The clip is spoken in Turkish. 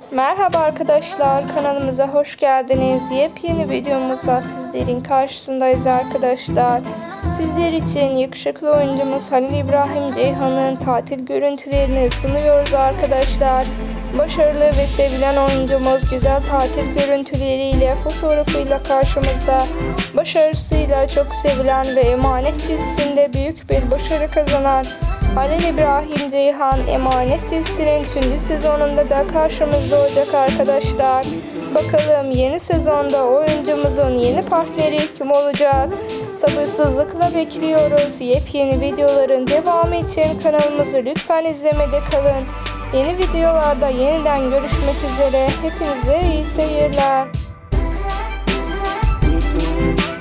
Merhaba arkadaşlar, kanalımıza hoş geldiniz. Yepyeni videomuzla sizlerin karşısındayız arkadaşlar. Sizler için yakışıklı oyuncumuz Halil İbrahim Ceyhan'ın tatil görüntülerini sunuyoruz arkadaşlar. Başarılı ve sevilen oyuncumuz güzel tatil görüntüleriyle, fotoğrafıyla karşımızda. Başarısıyla çok sevilen ve Emanet dizisinde büyük bir başarı kazanan Halil İbrahim Ceyhan Emanet dizisinin 3. sezonunda da karşımızda olacak arkadaşlar. Bakalım yeni sezonda oyuncumuzun yeni partneri kim olacak? Sabırsızlıkla bekliyoruz. Yepyeni videoların devamı için kanalımızı lütfen izlemede kalın. Yeni videolarda yeniden görüşmek üzere. Hepinize iyi seyirler.